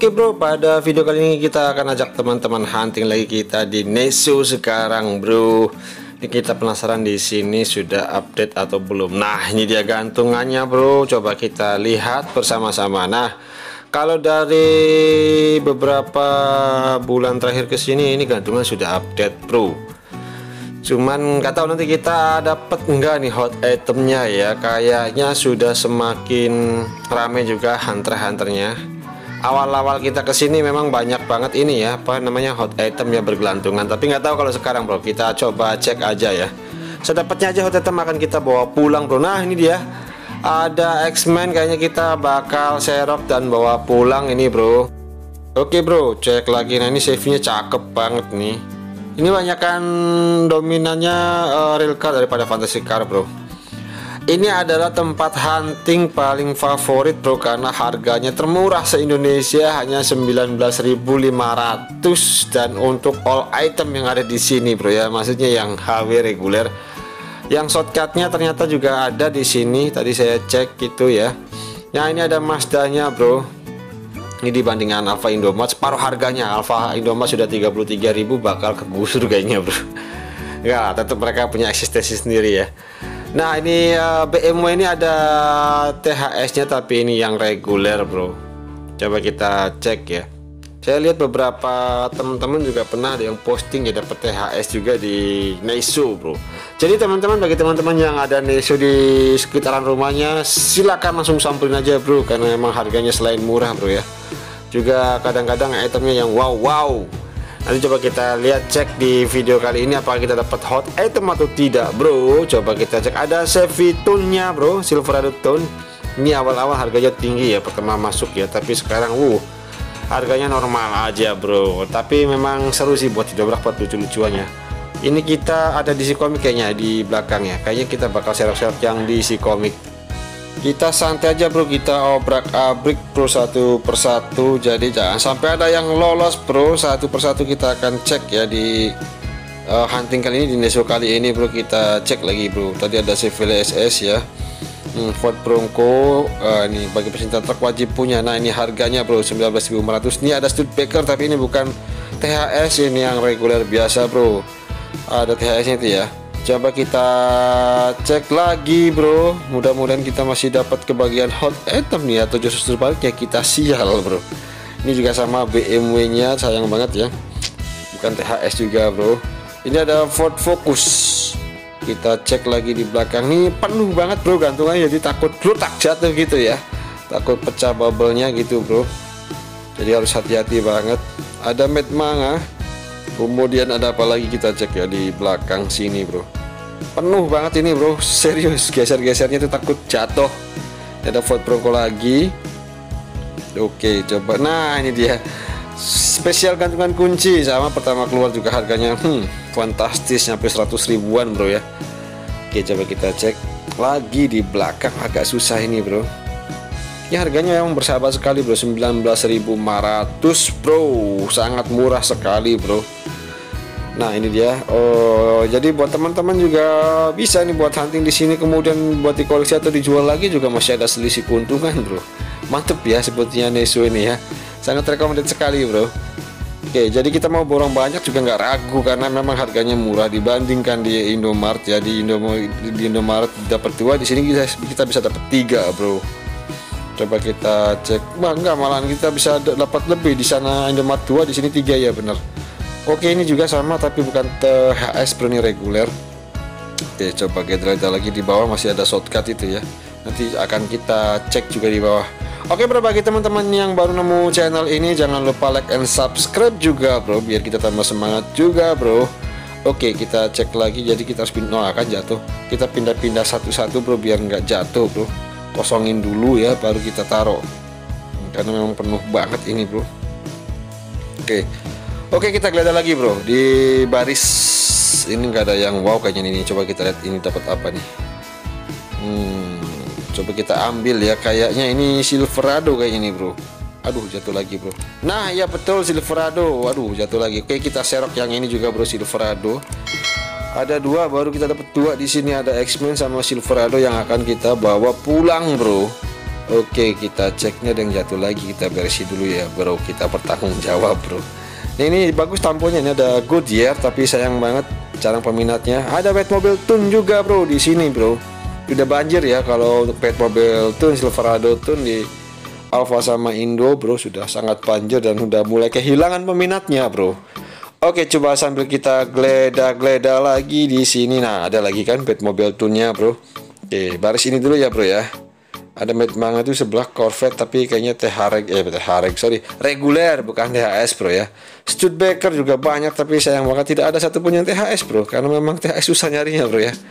Oke bro, pada video kali ini kita akan ajak teman-teman hunting lagi kita di Nesu sekarang bro. Ini kita penasaran di sini sudah update atau belum. Nah, ini dia gantungannya bro. Coba kita lihat bersama-sama. Nah, kalau dari beberapa bulan terakhir ke sini ini gantungan sudah update bro. Cuman nggak tahu nanti kita dapat enggak nih hot itemnya ya. Kayaknya sudah semakin rame juga hunter-hunternya. Awal-awal kita kesini memang banyak banget ini ya, apa namanya, hot item ya bergelantungan. Tapi nggak tahu kalau sekarang bro. Kita coba cek aja ya. Sedapatnya aja hot item akan kita bawa pulang bro. Nah ini dia, ada X-Men, kayaknya kita bakal serok dan bawa pulang ini bro. Oke bro, cek lagi. Nah ini save-nya cakep banget nih. Ini banyakkan dominannya real car daripada fantasy car bro. Ini adalah tempat hunting paling favorit bro, karena harganya termurah se-Indonesia, hanya 19.500, dan untuk all item yang ada di sini bro ya, maksudnya yang HW reguler. Yang shortcutnya ternyata juga ada di sini, tadi saya cek gitu ya. Nah ini ada Mazdanya bro. Ini dibandingkan Alfa Indomaret separuh harganya. Alfa Indomaret sudah 33.000, bakal kegusur kayaknya bro. Ya tetap mereka punya eksistensi sendiri ya. Nah ini BMW ini ada THS nya, tapi ini yang reguler bro. Coba kita cek ya. Saya lihat beberapa teman-teman juga pernah ada yang posting ya dapat THS juga di Nesu bro. Jadi teman-teman, bagi teman-teman yang ada Nesu di sekitaran rumahnya, silakan langsung samperin aja bro, karena memang harganya selain murah bro ya, juga kadang-kadang itemnya yang wow. Nanti coba kita lihat, cek di video kali ini apakah kita dapat hot item atau tidak bro. Coba kita cek. Ada Chevy Tune nya bro, Silverado Tune. Ini awal-awal harganya tinggi ya pertama masuk ya, tapi sekarang harganya normal aja bro. Tapi memang seru sih buat didobrak, buat lucu-lucuannya. Ini kita ada DC Comics kayaknya di belakang ya. Kayaknya kita bakal serok-serok yang DC Comics. Kita santai aja bro, kita obrak-abrik bro satu persatu. Jadi jangan sampai ada yang lolos bro. Satu persatu kita akan cek ya di hunting kali ini, di Nesu kali ini bro. Kita cek lagi bro. Tadi ada Chevrolet SS ya, Ford Bronco. Ini bagi pecinta truk wajib punya. Nah ini harganya bro 19.500. Ini ada Studebaker, tapi ini bukan THS, ini yang reguler biasa bro. Ada THS nya itu ya. Coba kita cek lagi bro. Mudah-mudahan kita masih dapat kebagian hot item nih, atau justru sebaliknya kita sial bro. Ini juga sama BMW nya, sayang banget ya, bukan THS juga bro. Ini ada Ford Focus. Kita cek lagi di belakang nih, penuh banget bro gantungannya, jadi takut tak jatuh gitu ya, takut pecah bubble-nya gitu bro. Jadi harus hati-hati banget. Ada Mad Manga. Kemudian ada apa lagi, kita cek ya di belakang sini bro. Penuh banget ini bro, serius, geser-gesernya itu takut jatuh. Ada Ford Bronco lagi. Oke coba, nah ini dia spesial gantungan kunci, sama pertama keluar juga harganya fantastis, sampai 100 ribuan bro ya. Oke coba kita cek lagi di belakang, agak susah ini bro. Ini harganya yang bersahabat sekali bro, 19.500 bro, sangat murah sekali bro. Nah ini dia. Jadi buat teman-teman juga bisa nih buat hunting di sini, kemudian buat dikoleksi atau dijual lagi juga masih ada selisih keuntungan bro. Mantep ya sebetulnya Nesu ini ya, sangat recommended sekali bro. Oke, jadi kita mau borong banyak juga nggak ragu, karena memang harganya murah dibandingkan di Indomaret ya. Di Indomaret dapat 2, di sini kita bisa dapat 3 bro. Coba kita cek. Enggak, malahan kita bisa dapat lebih. Di sana Indomaret 2, di sini 3 ya, bener. Oke, ini juga sama tapi bukan THS bro, ini reguler. Oke, coba kita lihat lagi di bawah, masih ada shortcut itu ya. Nanti akan kita cek juga di bawah. Oke bro, bagi teman-teman yang baru nemu channel ini, jangan lupa like and subscribe juga bro, biar kita tambah semangat juga bro. Oke, kita cek lagi. Jadi kita harus akan jatuh. Kita pindah-pindah satu-satu bro, biar nggak jatuh bro. Kosongin dulu ya, baru kita taruh, karena memang penuh banget ini bro. Oke, kita geledah lagi bro. Di baris ini nggak ada yang wow kayaknya ini. Coba kita lihat ini dapat apa nih. Coba kita ambil ya, kayaknya ini Silverado kayak ini bro. Aduh, jatuh lagi bro. Nah ya betul, Silverado. Waduh, jatuh lagi. Oke, kita serok yang ini juga bro, Silverado. Ada 2, baru kita dapat 2 di sini. Ada X-Men sama Silverado yang akan kita bawa pulang bro. Oke, kita ceknya ada yang jatuh lagi, kita beresin dulu ya bro, kita bertanggung jawab bro. Nah, ini bagus tamponya, ini ada Goodyear tapi sayang banget jarang peminatnya. Ada Batmobile Tune juga bro di sini bro. Udah banjir ya kalau untuk Batmobile Tune, Silverado Tune di Alfa sama Indo bro, sudah sangat banjir dan udah mulai kehilangan peminatnya bro. Oke, coba sambil kita geledah-geledah lagi di sini. Nah, ada lagi kan Batmobile Tune-nya bro. Oke, baris ini dulu ya bro ya. Ada Mad Manga itu sebelah Corvette tapi kayaknya reguler bukan THS bro ya. Studebaker juga banyak tapi sayang banget tidak ada satupun yang THS bro, karena memang THS susah nyarinya bro ya.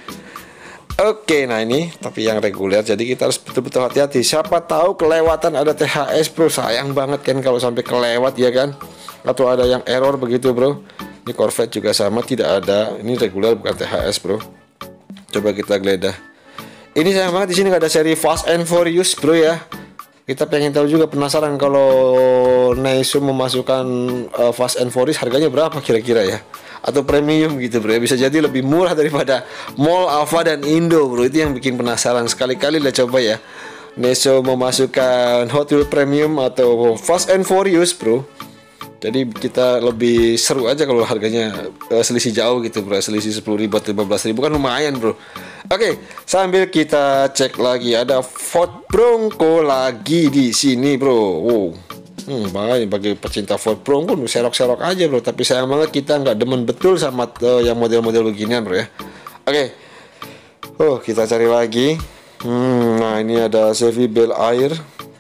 Oke, nah ini tapi yang reguler, jadi kita harus betul-betul hati-hati. Siapa tahu kelewatan ada THS bro, sayang banget kan kalau sampai kelewat ya kan, atau ada yang error begitu bro. Ini Corvette juga sama, tidak ada, ini reguler bukan THS bro. Coba kita geledah. Ini sayang banget di sini nggak ada seri Fast and Furious bro ya. Kita pengen tahu juga, penasaran kalau Neisu memasukkan Fast and Furious harganya berapa kira-kira ya, atau premium gitu bro ya. Bisa jadi lebih murah daripada Mall, Alfa dan Indo bro. Itu yang bikin penasaran. Sekali-kali lah coba ya Neisu memasukkan Hot Wheels Premium atau Fast and Furious bro. Jadi kita lebih seru aja kalau harganya selisih jauh gitu bro, selisih 10.000 atau 15.000 kan lumayan bro. Oke, sambil kita cek lagi ada Ford Bronco lagi di sini bro. Wow, bagi pecinta Ford Bronco serok-serok aja bro. Tapi sayang banget kita nggak demen betul sama yang model-model beginian bro ya. Oke, kita cari lagi. Nah ini ada Chevy Bel Air.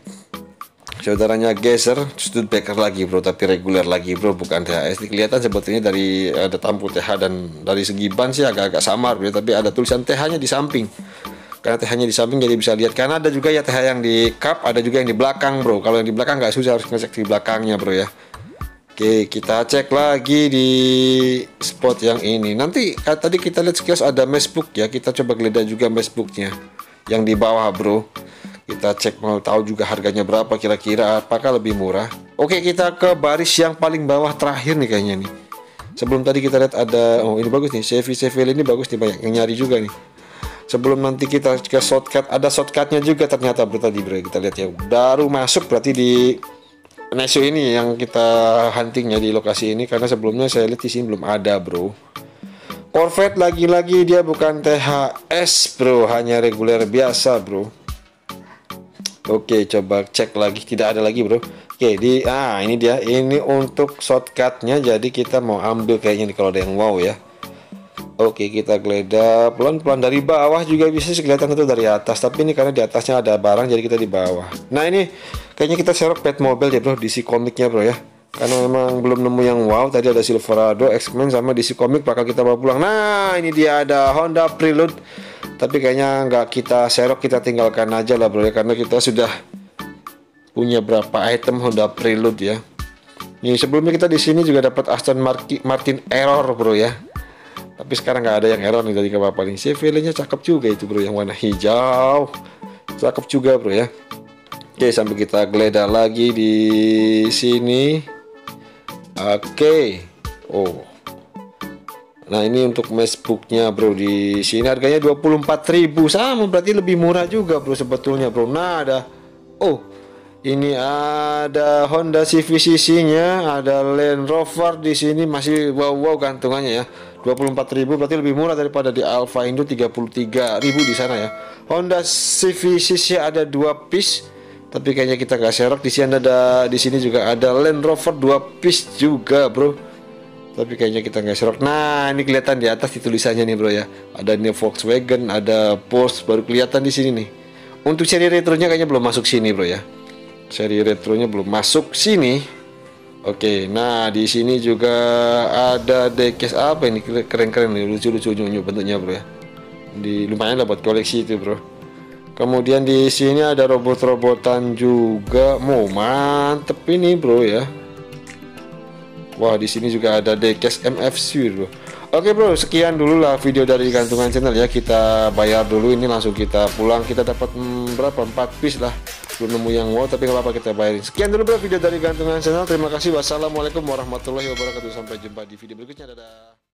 Saudaranya Gezer, Studebaker lagi bro, tapi reguler lagi bro, bukan THS. Ini kelihatan sebetulnya dari ada tampu TH dan dari segi ban sih agak-agak samar bro, tapi ada tulisan TH-nya di samping. Karena TH-nya di samping jadi bisa lihat. Karena ada juga ya TH yang di kap, ada juga yang di belakang bro. Kalau yang di belakang nggak susah, harus ngecek di belakangnya bro ya. Oke, kita cek lagi di spot yang ini. Nanti tadi kita lihat sekilas ada Macbook ya, kita coba geledah juga Macbooknya yang di bawah bro. Kita cek, mau tahu juga harganya berapa kira-kira, apakah lebih murah. Oke, kita ke baris yang paling bawah terakhir nih kayaknya nih. Sebelum tadi kita lihat ada, ini bagus nih, Chevy ini bagus nih, banyak yang nyari juga nih. Sebelum nanti kita ke shortcut, ada shortcutnya juga ternyata bro tadi bro. Kita lihat ya, baru masuk berarti di Neisu ini yang kita huntingnya di lokasi ini, karena sebelumnya saya lihat di sini belum ada bro. Corvette lagi-lagi dia bukan THS bro, hanya reguler biasa bro. Oke, coba cek lagi, tidak ada lagi bro. Oke, ini dia, ini untuk shortcutnya, jadi kita mau ambil kayaknya nih kalau ada yang wow ya. Oke, kita geledah pelan-pelan dari bawah juga bisa sih kelihatan, itu dari atas, tapi ini karena di atasnya ada barang jadi kita di bawah. Nah ini kayaknya kita serok Batmobile ya bro, DC komiknya bro ya, karena memang belum nemu yang wow. Tadi ada Silverado, X-Men sama DC komik bakal kita bawa pulang. Nah ini dia ada Honda Prelude, tapi kayaknya nggak kita serok, kita tinggalkan aja lah bro ya, karena kita sudah punya berapa item Honda Prelude ya. Nih sebelumnya kita di sini juga dapat Aston Martin Error bro ya, tapi sekarang nggak ada yang error nih, jadi nggak apa-apa nih. CV-nya cakep juga itu bro, yang warna hijau cakep juga bro ya. Oke, sambil kita geledah lagi di sini. Oke, nah ini untuk Macbooknya bro, di sini harganya 24.000, sama berarti lebih murah juga bro sebetulnya bro. Nah ada, ini ada Honda CVCC-nya, ada Land Rover di sini, masih wow gantungannya ya. 24.000 berarti lebih murah daripada di Alfa Indo, 33.000 di sana ya. Honda CVCC ada 2 piece, tapi kayaknya kita nggak serok. Di sini di sini juga ada Land Rover 2 piece juga bro, tapi kayaknya kita nggak serok. Nah ini kelihatan di atas di tulisannya nih bro ya, ada nih Volkswagen, ada Porsche, baru kelihatan di sini nih. Untuk seri retronya kayaknya belum masuk sini bro ya, seri retronya belum masuk sini. Oke, nah di sini juga ada diecast apa ini, keren-keren nih, lucu-lucu unyu bentuknya bro ya. Lumayan lah buat koleksi itu bro. Kemudian di sini ada robot-robotan juga, mantep ini bro ya. Wah, di sini juga ada diecast MFC bro. Oke bro, sekian dulu lah video dari Gantungan Channel ya. Kita bayar dulu, ini langsung kita pulang. Kita dapat berapa, 4 piece lah. Belum nemu yang wow, tapi nggak apa-apa, kita bayarin. Sekian dulu bro video dari Gantungan Channel. Terima kasih. Wassalamualaikum warahmatullahi wabarakatuh. Sampai jumpa di video berikutnya. Dadah.